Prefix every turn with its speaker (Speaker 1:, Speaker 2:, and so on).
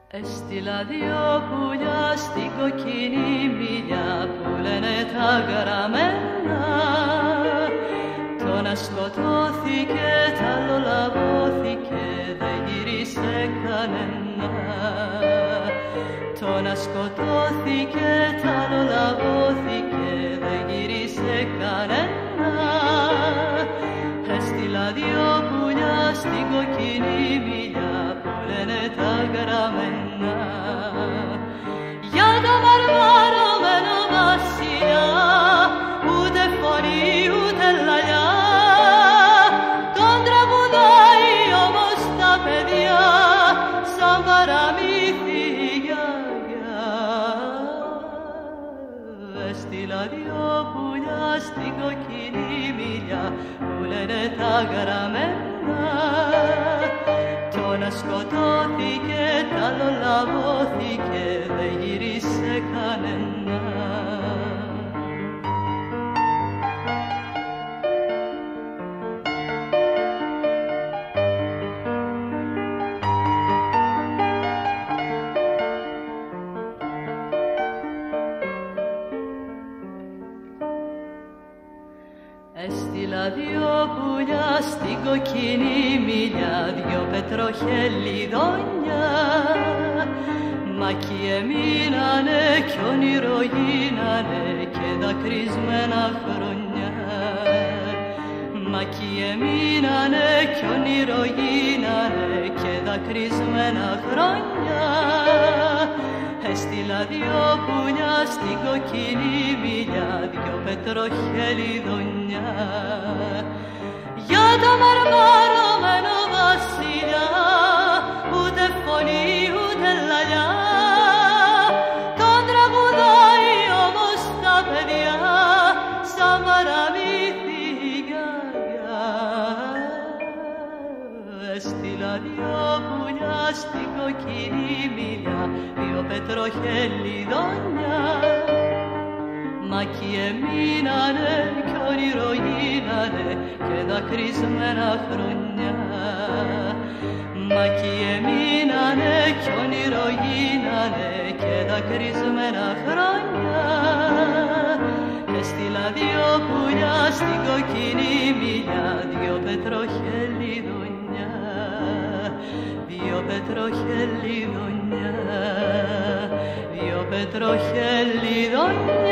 Speaker 1: Έστειλα δυο πουλιά στην κοκκινή μιλιά που λένε τα γραμμένα. Το να σκοτώθηκε, τ' άλλο λαβώθηκε, δεν γύρισε κανένα. Το να σκοτώθηκε, τ' άλλο λαβώθηκε, δεν γύρισε κανένα. Έστειλα δυο πουλιά στην κοκκινή μιλιά που λένε τα γραμμένα. Για το μαρμαρωμένο βασιλιά, ούτε φωνή ούτε λαλιά, τον τραγουδάει όμως τα παιδιά σαν παραμύθι γιαγιά. Έστειλα δυο πουλιά στην κοκκινή μιλιά που λένε τα γραμμένα. Το να σκοτώθηκε, τ' άλλο λαβώθηκε, δεν γύρισε κανένα. Έστειλα δυο πουλιά στην κοκκινή μιλιά, δυο πετροχελιδόνια. Μα κι εμείνανε κι όνειρο γίνανε και δακρυσμένα χρόνια. Μα κι εμείνανε κι όνειρο γίνανε και δακρυσμένα χρόνια. Έστειλα δυο πουλιά στην κοκκινή μιλιά, δυο πετροχελιδόνια. Για το μαρμαρωμένο βασιλιά, ούτε φωνή ούτε λαλιά, τον τραγουδάει όμως τα παιδιά σαν παραμύθι γιαγιά. Έστειλα δυο πουλιά στην κοκκινή μιλιά, δυο πετροχελιδόνια. Μα κι εμείνανε κι όνειρο γίνανε και δακρυσμένα χρόνια. Μα κι εμείνανε κι όνειρο γίνανε και δακρυσμένα χρόνια. Έστειλα δυο πουλιά στην κοκκινή μιλιά, δυο πετροχελιδόνια. Δυο πετροχελιδόνια, δυο πετροχελιδόνια.